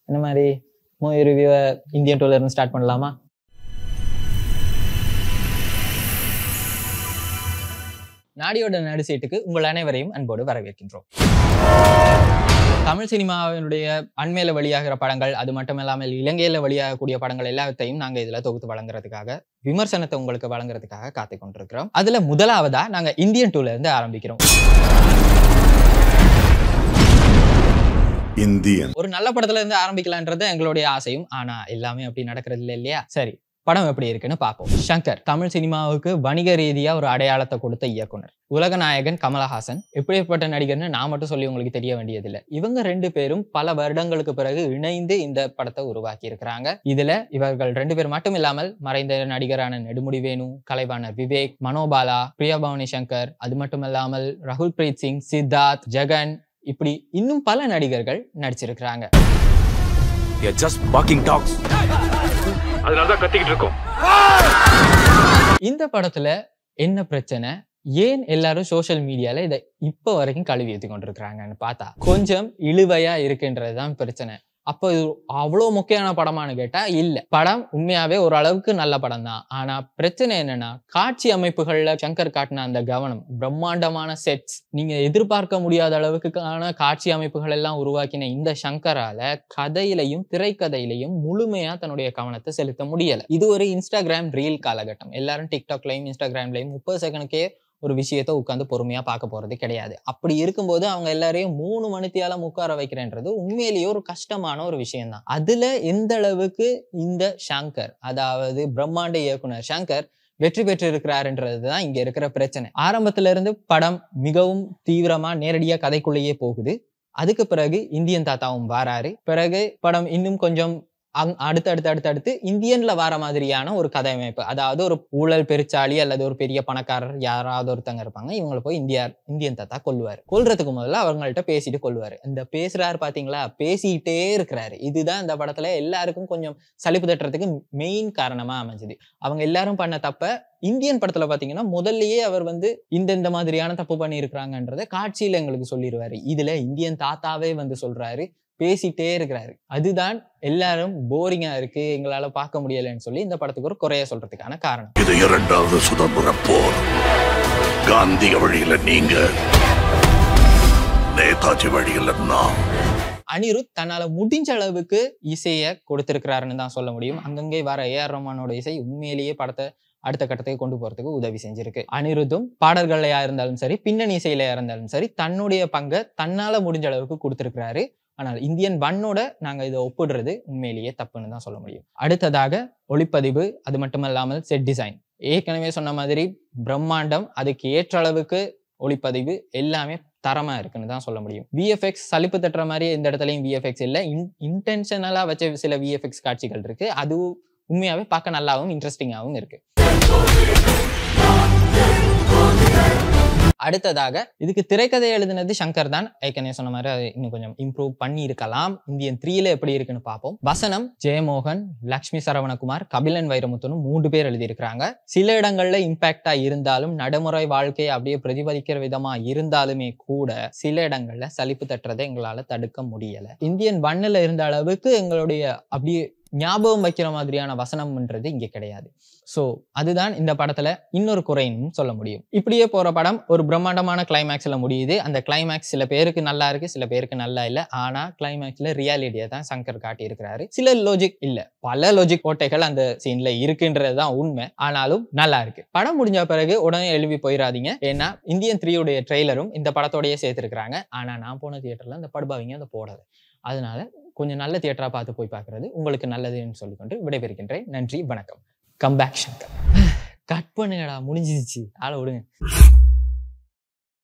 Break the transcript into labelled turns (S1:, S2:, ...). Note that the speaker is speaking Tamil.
S1: இந்த மாதிரி மூவி ரிவ்யூவை இந்தியன் டூல இருந்து ஸ்டார்ட் பண்ணலாமா? நாடியோட நடு சீட்டுக்கு உங்கள் அனைவரையும் அன்போடு வரவேற்கின்றோம். தமிழ் சினிமாவினுடைய அண்மையில வெளியாகிற படங்கள், அது மட்டும் இல்லாமல் இலங்கையில வெளியாகக்கூடிய படங்கள் எல்லாத்தையும் நாங்க இதுல தொகுத்து வழங்குறதுக்காக, விமர்சனத்தை உங்களுக்கு வழங்குறதுக்காக காத்து கொண்டிருக்கிறோம். அதுல முதலாவதா நாங்க இந்தியன் டூல இருந்து ஆரம்பிக்கிறோம். ஒரு நல்ல படத்துல இருந்து ஆரம்பிக்கலான்றது எங்களுடைய ஆசையும். ஆனா எல்லாமே அப்படி நடக்கிறது இல்லை இல்லையா? சரி, படம் எப்படி இருக்குன்னு பார்ப்போம். ஷங்கர் தமிழ் சினிமாவுக்கு வணிக ரீதியா ஒரு அடையாளத்தை கொடுத்த இயக்குனர். உலக நாயகன் கமலஹாசன் எப்படிப்பட்ட நடிகர்னு நான் மட்டும் சொல்லி உங்களுக்கு தெரிய வேண்டியதில்லை. இவங்க 2 பேரும் பல வருடங்களுக்கு பிறகு இணைந்து இந்த படத்தை உருவாக்கி இருக்கிறாங்க. இதுல இவர்கள் 2 பேர் மட்டும் இல்லாமல் மறைந்த நடிகரான நெடுமுடி வேணு, கலைவாணர் விவேக், மனோபாலா, பிரியாபவானி சங்கர், அது மட்டும் இல்லாமல் ரகுல் பிரீத் சிங், சித்தார்த், ஜெகன், இப்படி இன்னும் பல நடிகர்கள் நடிச்சிருக்கிறாங்க.
S2: அதனாலதான் கத்திக்கிட்டு இருக்கோம்.
S1: இந்த படத்துல என்ன பிரச்சனை, ஏன் எல்லாரும் சோசியல் மீடியால இதை இப்ப வரைக்கும் கழுவி ஊத்தி கொண்டிருக்கிறாங்கன்னு பார்த்தா கொஞ்சம் இழுவையா இருக்குன்றதுதான் பிரச்சனை. அப்போ இது அவ்வளோ முக்கியமான படமானு கேட்டா இல்ல. படம் உண்மையாவே ஓரளவுக்கு நல்ல படம் தான். ஆனா பிரச்சனை என்னன்னா, காட்சி அமைப்புகள்ல சங்கர் காட்டின அந்த கவனம், பிரம்மாண்டமான செட்ஸ், நீங்க எதிர்பார்க்க முடியாத அளவுக்கான காட்சி அமைப்புகள் எல்லாம் உருவாக்கின இந்த சங்கரால கதையிலையும் திரைக்கதையிலையும் முழுமையா தன்னுடைய கவனத்தை செலுத்த முடியல. இது ஒரு இன்ஸ்டாகிராம் ரீல் காலகட்டம். எல்லாரும் டிக்டாக்லையும் இன்ஸ்டாகிராம்லையும் 30 செகண்டுக்கே ஒரு விஷயத்த உட்காந்து பொறுமையா பார்க்க போறது கிடையாது. அப்படி இருக்கும்போது அவங்க எல்லாரையும் 3 மணித்தியாலம் உட்கார வைக்கிறேன்றது உண்மையிலேயே ஒரு கஷ்டமான ஒரு விஷயம் தான். அதுல எந்த அளவுக்கு இந்த ஷங்கர், அதாவது பிரம்மாண்ட இயக்குனர் ஷங்கர் வெற்றி பெற்று இருக்கிறாருன்றதுதான் இங்க இருக்கிற பிரச்சனை. ஆரம்பத்துல இருந்து படம் மிகவும் தீவிரமா நேரடியா கதைக்குள்ளேயே போகுது. அதுக்கு பிறகு இந்தியன் தாத்தாவும் வாராரு. பிறகு படம் இன்னும் கொஞ்சம் அடுத்து இந்தியன்ல வர மாதிரியான ஒரு கதை அமைப்பு. அதாவது ஒரு ஊழல் பெருச்சாளி அல்லது ஒரு பெரிய பணக்காரர் யாராவது ஒருத்தங்க இருப்பாங்க. இவங்களை போய் இந்தியன் தாத்தா கொல்லுவாரு. கொல்றதுக்கு முதல்ல அவங்கள்ட்ட பேசிட்டு கொல்லுவாரு. இந்த பேசுறாரு பாத்தீங்களா, பேசிட்டே இருக்கிறாரு. இதுதான் இந்த படத்துல எல்லாருக்கும் கொஞ்சம் சலிப்பு தட்டுறதுக்கு மெயின் காரணமா அமைஞ்சது. அவங்க எல்லாரும் பண்ண தப்ப இந்தியன் படத்துல பாத்தீங்கன்னா முதல்லயே அவர் இந்த மாதிரியான தப்பு பண்ணி இருக்கிறாங்கன்றத காட்சியில எங்களுக்கு சொல்லிடுவாரு. இதுல இந்தியன் தாத்தாவே சொல்றாரு, பேசிட்டே இருக்கிறாரு. அதுதான் எல்லாரும் போரிங்கா இருக்கு, எங்களால பார்க்க முடியலன்னு சொல்லி இந்த படத்துக்கு ஒரு குறைய சொல்றதுக்கான காரணம்.
S3: இது 2வது சுதந்திர போர். காந்திய வழியில நீங்க, நேதாஜி வழியில நான்.
S1: அனிருத் தன்னால முடிஞ்ச அளவுக்கு இசைய கொடுத்திருக்கிறாருன்னு தான் சொல்ல முடியும். அங்கங்கே வர ஏஆர் ரஹ்மானோட இசை உண்மையிலேயே படத்தை அடுத்த கட்டத்துக்கு கொண்டு போறதுக்கு உதவி செஞ்சிருக்கு. அனிருத்தும் பாடல்களையா இருந்தாலும் சரி, பின்னணி இசையிலையா இருந்தாலும் சரி, தன்னுடைய பங்கை தன்னால முடிஞ்ச அளவுக்கு கொடுத்திருக்கிறாரு. ஆனால் இந்தியன் 1ஓட நாங்க இதை ஒப்பிடுறது உண்மையிலேயே தப்புன்னு தான் சொல்ல முடியும். அடுத்ததாக ஒளிப்பதிவு, அது மட்டுமல்லாமல் செட் டிசைன். ஏற்கனவே சொன்ன மாதிரி பிரம்மாண்டம், அதுக்கு ஏற்ற அளவுக்கு ஒளிப்பதிவு எல்லாமே தரமா இருக்குன்னு தான் சொல்ல முடியும். விஎஃப்எக்ஸ் சலிப்பு தட்டுற மாதிரி எந்த இடத்துலயும் விஎஃப்எக்ஸ் இல்லை. இன்டென்ஷனலா வச்ச சில விஎஃப்எக்ஸ் காட்சிகள் இருக்கு. அது உண்மையாவே பார்க்க நல்லாவும் இன்ட்ரெஸ்டிங்காகவும் இருக்கு. அடுத்ததாக இதுக்கு திரைக்கதை எழுதினது ஷங்கர் தான். ஏற்கனவே சொன்ன மாதிரி அது இன்னும் கொஞ்சம் இம்ப்ரூவ் பண்ணி இருக்கலாம். இந்தியன் 3ல எப்படி இருக்குன்னு பார்ப்போம். வசனம் ஜெயமோகன், லக்ஷ்மி சரவணகுமார், கபிலன் வைரமுத்துன்னு 3 பேர் எழுதியிருக்கிறாங்க. சில இடங்கள்ல இம்பாக்டா இருந்தாலும், நடைமுறை வாழ்க்கையை அப்படியே பிரதிபலிக்கிற விதமா இருந்தாலுமே கூட சில இடங்கள்ல சலிப்பு தட்டுறதை எங்களால தடுக்க முடியல. இந்தியன் 1ல இருந்த அளவுக்கு எங்களுடைய அப்படியே ஞாபகம் வைக்கிற மாதிரியான வசனம்ன்றது இங்க கிடையாது. சோ அதுதான் இந்த படத்துல இன்னொரு குறைன்னு சொல்ல முடியும். இப்படியே போற படம் ஒரு பிரம்மாண்டமான கிளைமேக்ஸ்ல முடியுது. அந்த கிளைமேக்ஸ் சில பேருக்கு நல்லா இருக்கு, சில பேருக்கு நல்லா இல்ல. ஆனா கிளைமேக்ஸ்ல ரியாலிட்டியை தான் சங்கர் காட்டி இருக்கிறாரு. சில லாஜிக் இல்ல, பல லாஜிக் கோட்டைகள் அந்த சீன்ல இருக்குன்றதுதான் உண்மை. ஆனாலும் நல்லா இருக்கு. படம் முடிஞ்ச பிறகு உடனே எழுப்பி போயிடாதீங்க. ஏன்னா இந்தியன் 3உடைய ட்ரெய்லரும் இந்த படத்தோடய சேர்த்திருக்கிறாங்க. ஆனா நான் போன தியேட்டர்ல அந்த படுபாவிங்க அதை போடாது. அதனால கொஞ்சம் நல்ல தியேட்டரா பார்த்து போய் பார்க்கறது உங்களுக்கு நல்லதுன்னு சொல்லிக்கொண்டு விடைபெறுகின்றேன். நன்றி, வணக்கம். Come back Shankar. கட் பண்ணுங்கடா, முடிஞ்சிருச்சு, ஆள விடுங்க.